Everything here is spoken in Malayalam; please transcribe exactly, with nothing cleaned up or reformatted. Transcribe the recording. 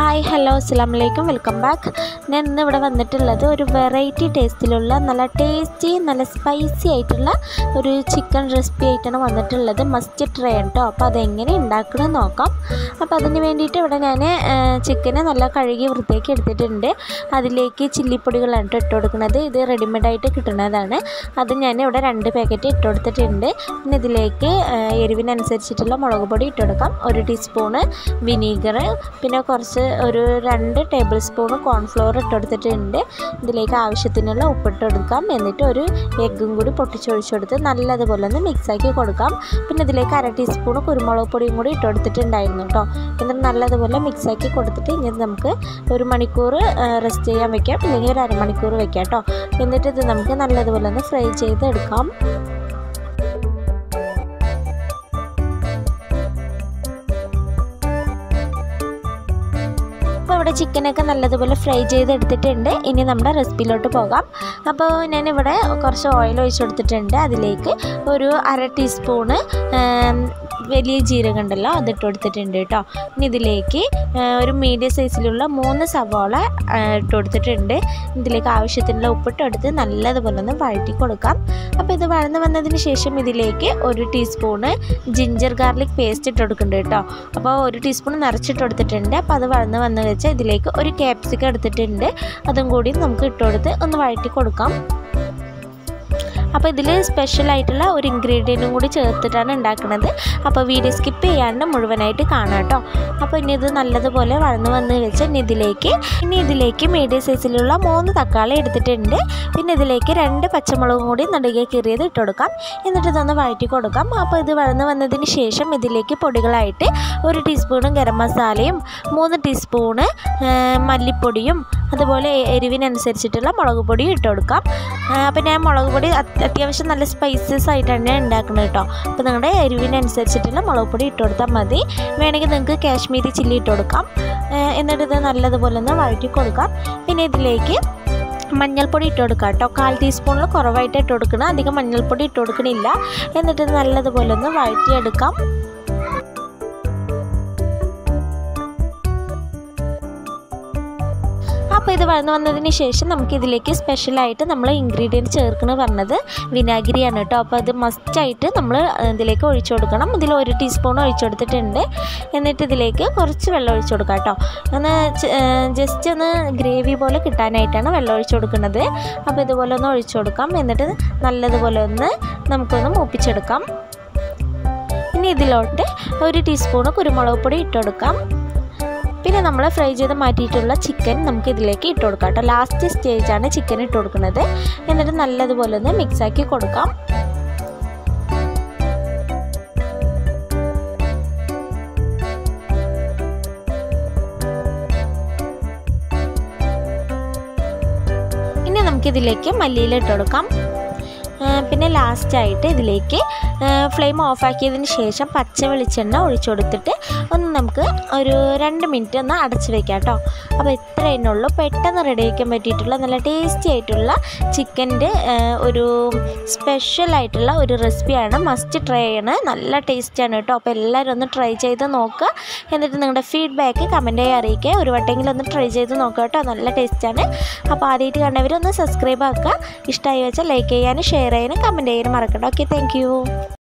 ഹായ് ഹലോ അസ്സലാമു അലൈക്കും വെൽക്കം ബാക്ക്. ഞാൻ ഇന്ന് ഇവിടെ വന്നിട്ടുള്ളത് ഒരു വെറൈറ്റി ടേസ്റ്റിലുള്ള നല്ല ടേസ്റ്റി നല്ല സ്പൈസി ആയിട്ടുള്ള ഒരു ചിക്കൻ റെസിപ്പി ആയിട്ടാണ് വന്നിട്ടുള്ളത്. മസ്റ്റ് ട്രൈ കേട്ടോ. അപ്പോൾ അതെങ്ങനെ ഉണ്ടാക്കണമെന്ന് നോക്കാം. അപ്പോൾ അതിന് വേണ്ടിയിട്ട് ഇവിടെ ഞാൻ ചിക്കനെ നല്ല കഴുകി വൃത്തിയാക്കി എടുത്തിട്ടുണ്ട്. അതിലേക്ക് ചില്ലിപ്പൊടികളാണ് ഇട്ട് കൊടുക്കുന്നത്. ഇത് റെഡിമെയ്ഡായിട്ട് കിട്ടുന്നതാണ്. അത് ഞാൻ ഇവിടെ രണ്ട് പാക്കറ്റ് ഇട്ട് കൊടുത്തിട്ടുണ്ട്. പിന്നെ ഇതിലേക്ക് എരിവിനനുസരിച്ചിട്ടുള്ള മുളക് പൊടി ഇട്ട് കൊടുക്കാം. ഒരു ടീസ്പൂണ് വിനീഗർ, പിന്നെ കുറച്ച് ഒരു രണ്ട് ടേബിൾ സ്പൂൺ കോൺഫ്ലവർ ഇട്ട് കൊടുത്തിട്ടുണ്ട്. ഇതിലേക്ക് ആവശ്യത്തിനുള്ള ഉപ്പിട്ട് കൊടുക്കാം. എന്നിട്ട് ഒരു എഗ്ഗും കൂടി പൊട്ടിച്ചൊഴിച്ച് കൊടുത്ത് നല്ലതുപോലെ ഒന്ന് മിക്സാക്കി കൊടുക്കാം. പിന്നെ ഇതിലേക്ക് അര ടീസ്പൂൺ കുരുമുളക് പൊടിയും കൂടി ഇട്ട് കൊടുത്തിട്ടുണ്ടായിരുന്നു കേട്ടോ. എന്നിട്ട് നല്ലതുപോലെ മിക്സാക്കി കൊടുത്തിട്ട് ഇനി നമുക്ക് ഒരു മണിക്കൂർ റെസ്റ്റ് ചെയ്യാൻ വെക്കാം, അല്ലെങ്കിൽ ഒരു അരമണിക്കൂർ വെക്കാം കേട്ടോ. എന്നിട്ട് ഇത് നമുക്ക് നല്ലതുപോലെ ഒന്ന് ഫ്രൈ ചെയ്ത് എടുക്കാം. അപ്പോൾ ഇവിടെ ചിക്കനൊക്കെ നല്ലതുപോലെ ഫ്രൈ ചെയ്തെടുത്തിട്ടുണ്ട്. ഇനി നമ്മുടെ റെസിപ്പിയിലോട്ട് പോകാം. അപ്പോൾ ഞാനിവിടെ കുറച്ച് ഓയിൽ ഒഴിച്ച് കൊടുത്തിട്ടുണ്ട്. അതിലേക്ക് ഒരു അര ടീസ്പൂണ് വലിയ ജീരകം ഉണ്ടല്ലോ അതിട്ട് കൊടുത്തിട്ടുണ്ട് കേട്ടോ. ഇനി ഇതിലേക്ക് ഒരു മീഡിയം സൈസിലുള്ള മൂന്ന് സവാള ഇട്ട് കൊടുത്തിട്ടുണ്ട്. ഇതിലേക്ക് ആവശ്യത്തിനുള്ള ഉപ്പിട്ട് കൊടുത്ത് നല്ലതുപോലെ ഒന്ന് വഴറ്റി കൊടുക്കാം. അപ്പോൾ ഇത് വഴന്ന് വന്നതിന് ശേഷം ഇതിലേക്ക് ഒരു ടീസ്പൂണ് ജിഞ്ചർ ഗാർലിക് പേസ്റ്റ് ഇട്ട് കൊടുക്കുന്നുണ്ട് കേട്ടോ. അപ്പോൾ ഒരു ടീസ്പൂൺ നിറച്ചിട്ട് കൊടുത്തിട്ടുണ്ട്. അപ്പോൾ അത് വഴന്ന് വന്ന് വെച്ച് ഇതിലേക്ക് ഒരു ക്യാപ്സിക്കം എടുത്തിട്ടുണ്ട്. അതും കൂടി നമുക്ക് ഇട്ട് കൊടുത്ത് ഒന്ന് വഴറ്റി കൊടുക്കാം. അപ്പോൾ ഇതിൽ സ്പെഷ്യലായിട്ടുള്ള ഒരു ഇൻഗ്രീഡിയൻറ്റും കൂടി ചേർത്തിട്ടാണ് ഉണ്ടാക്കുന്നത്. അപ്പോൾ വീഡിയോ സ്കിപ്പ് ചെയ്യാണ്ട് മുഴുവനായിട്ട് കാണാം കേട്ടോ. അപ്പോൾ ഇനി ഇത് നല്ലതുപോലെ വഴന്ന് വന്ന് വെച്ച് ഇനി ഇതിലേക്ക് ഇനി ഇതിലേക്ക് മീഡിയം സൈസിലുള്ള മൂന്ന് തക്കാളി എടുത്തിട്ടുണ്ട്. പിന്നെ ഇതിലേക്ക് രണ്ട് പച്ചമുളകും കൂടി നടുകെ കീറിയത് ഇട്ട് കൊടുക്കാം. എന്നിട്ട് ഇതൊന്ന് വഴറ്റി കൊടുക്കാം. അപ്പോൾ ഇത് വഴന്ന് വന്നതിന് ശേഷം ഇതിലേക്ക് പൊടികളായിട്ട് ഒരു ടീസ്പൂണ് ഗരം മസാലയും മൂന്ന് ടീസ്പൂണ് മല്ലിപ്പൊടിയും അതുപോലെ എരിവിനനുസരിച്ചിട്ടുള്ള മുളക് പൊടിയും ഇട്ട് കൊടുക്കാം. അപ്പോൾ ഞാൻ മുളക് പൊടി അത്യാവശ്യം നല്ല സ്പൈസസ് ആയിട്ടാണ് ഉണ്ടാക്കുന്നത് കേട്ടോ. അപ്പോൾ നിങ്ങളുടെ എരിവിനനുസരിച്ചിട്ടുള്ള മുളക് പൊടി ഇട്ട് കൊടുത്താൽ മതി. വേണമെങ്കിൽ നിങ്ങൾക്ക് കാശ്മീരി ചില്ലി ഇട്ട് കൊടുക്കാം. എന്നിട്ട് ഇത് നല്ലതുപോലെ ഒന്ന് വഴറ്റി കൊടുക്കാം. പിന്നെ ഇതിലേക്ക് മഞ്ഞൾപ്പൊടി ഇട്ട് കൊടുക്കാം കേട്ടോ. കാൽ ടീസ്പൂണിൽ കുറവായിട്ട് ഇട്ട് കൊടുക്കണം, അധികം മഞ്ഞൾപ്പൊടി ഇട്ട് കൊടുക്കണില്ല. എന്നിട്ട് നല്ലതുപോലെ ഒന്ന് വഴറ്റിയെടുക്കാം. അപ്പോൾ ഇത് വഴന്ന് വന്നതിന് ശേഷം നമുക്കിതിലേക്ക് സ്പെഷ്യലായിട്ട് നമ്മൾ ഇൻഗ്രീഡിയൻറ്റ് ചേർക്കണമെന്ന് പറഞ്ഞത് വിനാഗിരിയാണ് കേട്ടോ. അപ്പോൾ അത് മസ്റ്റായിട്ട് നമ്മൾ ഇതിലേക്ക് ഒഴിച്ചു കൊടുക്കണം. ഇതിൽ ഒരു ടീസ്പൂൺ ഒഴിച്ചു കൊടുത്തിട്ടുണ്ട്. എന്നിട്ട് ഇതിലേക്ക് കുറച്ച് വെള്ളം ഒഴിച്ചു കൊടുക്കാം കേട്ടോ. ഒന്ന് ജസ്റ്റ് ഒന്ന് ഗ്രേവി പോലെ കിട്ടാനായിട്ടാണ് വെള്ളം ഒഴിച്ചു കൊടുക്കുന്നത്. അപ്പോൾ ഇതുപോലെ ഒന്ന് ഒഴിച്ചു കൊടുക്കാം. എന്നിട്ട് നല്ലതുപോലെ ഒന്ന് നമുക്കൊന്ന് മൂപ്പിച്ചെടുക്കാം. ഇനി ഇതിലോട്ട് ഒരു ടീസ്പൂണ് കുരുമുളക് പൊടി ഇട്ട് കൊടുക്കാം. പിന്നെ നമ്മൾ ഫ്രൈ ചെയ്ത് മാറ്റിയിട്ടുള്ള ചിക്കൻ നമുക്ക് ഇതിലേക്ക് ഇട്ട് കൊടുക്കാം കേട്ടോ. ലാസ്റ്റ് സ്റ്റേജാണ് ചിക്കൻ ഇട്ട് കൊടുക്കുന്നത്. എന്നിട്ട് നല്ലതുപോലെ ഒന്ന് മിക്സാക്കി കൊടുക്കാം. ഇനി നമുക്കിതിലേക്ക് മല്ലിയില ഇട്ട് കൊടുക്കാം. പിന്നെ ലാസ്റ്റായിട്ട് ഇതിലേക്ക് ഫ്ലെയിം ഓഫാക്കിയതിന് ശേഷം പച്ച വെളിച്ചെണ്ണ ഒഴിച്ചു കൊടുത്തിട്ട് ഒന്ന് നമുക്ക് ഒരു രണ്ട് മിനിറ്റ് ഒന്ന് അടച്ച് വയ്ക്കാം കേട്ടോ. അപ്പോൾ ഇത്ര എണ്ണുള്ളൂ. പെട്ടെന്ന് റെഡി ആക്കാൻ പറ്റിയിട്ടുള്ള നല്ല ടേസ്റ്റി ആയിട്ടുള്ള ചിക്കൻ്റെ ഒരു സ്പെഷ്യലായിട്ടുള്ള ഒരു റെസിപ്പിയാണ്. മസ്റ്റ് ട്രൈ ചെയ്യണം. നല്ല ടേസ്റ്റാണ് കേട്ടോ. അപ്പോൾ എല്ലാവരും ഒന്ന് ട്രൈ ചെയ്ത് നോക്കുക. എന്നിട്ട് നിങ്ങളുടെ ഫീഡ്ബാക്ക് കമൻറ്റായി അറിയിക്കുക. ഒരു വട്ടെങ്കിലും ഒന്ന് ട്രൈ ചെയ്ത് നോക്കുക കേട്ടോ. നല്ല ടേസ്റ്റാണ്. അപ്പോൾ ആദ്യമായിട്ട് കണ്ടവരൊന്ന് സബ്സ്ക്രൈബ് ആക്കുക. ഇഷ്ടമായി വെച്ചാൽ ലൈക്ക് ചെയ്യാനും ഷെയർ ചെയ്യാനും കമൻറ്റ് ചെയ്യാനും മറക്കണ്ട. Okay, thank U.